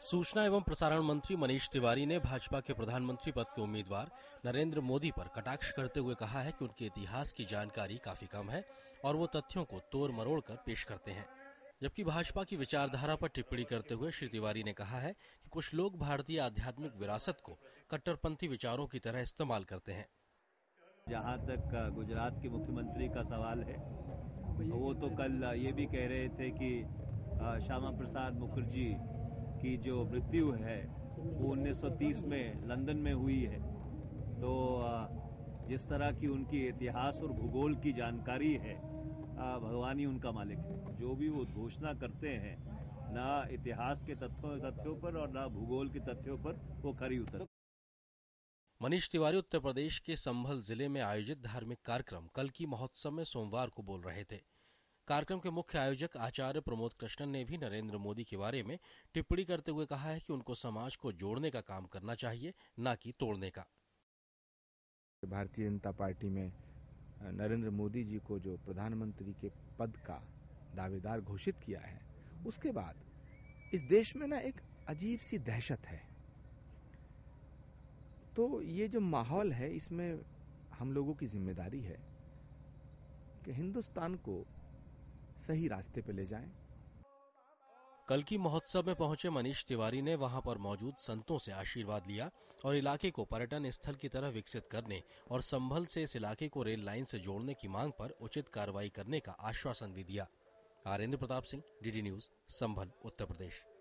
सूचना एवं प्रसारण मंत्री मनीष तिवारी ने भाजपा के प्रधानमंत्री पद के उम्मीदवार नरेंद्र मोदी पर कटाक्ष करते हुए कहा है कि उनके इतिहास की जानकारी काफी कम है और वो तथ्यों को तोड़ मरोड़ कर पेश करते हैं। जबकि भाजपा की विचारधारा पर टिप्पणी करते हुए श्री तिवारी ने कहा है कि कुछ लोग भारतीय आध्यात्मिक विरासत को कट्टरपंथी विचारों की तरह इस्तेमाल करते हैं। जहां तक गुजरात के मुख्यमंत्री का सवाल है, वो तो कल ये भी कह रहे थे कि श्यामा प्रसाद मुखर्जी की जो मृत्यु है वो 1930 में लंदन में हुई है। तो जिस तरह की उनकी इतिहास और भूगोल की जानकारी है, भगवान ही उनका मालिक है। जो भी वो घोषणा करते हैं, ना इतिहास के तथ्यों पर और ना भूगोल के तथ्यों पर वो खरी उतर। मनीष तिवारी उत्तर प्रदेश के संभल जिले में आयोजित धार्मिक कार्यक्रम कल्की महोत्सव में सोमवार को बोल रहे थे। कार्यक्रम के मुख्य आयोजक आचार्य प्रमोद कृष्णन ने भी नरेंद्र मोदी के बारे में टिप्पणी करते हुए कहा है कि उनको समाज को जोड़ने का काम करना चाहिए, न कि तोड़ने का। भारतीय जनता पार्टी में नरेंद्र मोदी जी को जो प्रधानमंत्री के पद का दावेदार घोषित किया है, उसके बाद इस देश में ना एक अजीब सी दहशत है। तो ये जो माहौल है, इसमें हम लोगों की जिम्मेदारी है कि हिंदुस्तान को सही रास्ते पे ले जाएं। कल्की महोत्सव में पहुंचे मनीष तिवारी ने वहां पर मौजूद संतों से आशीर्वाद लिया और इलाके को पर्यटन स्थल की तरह विकसित करने और संभल से इस इलाके को रेल लाइन से जोड़ने की मांग पर उचित कार्रवाई करने का आश्वासन भी दिया। आरेंद्र प्रताप सिंह, डीडी न्यूज, संभल, उत्तर प्रदेश।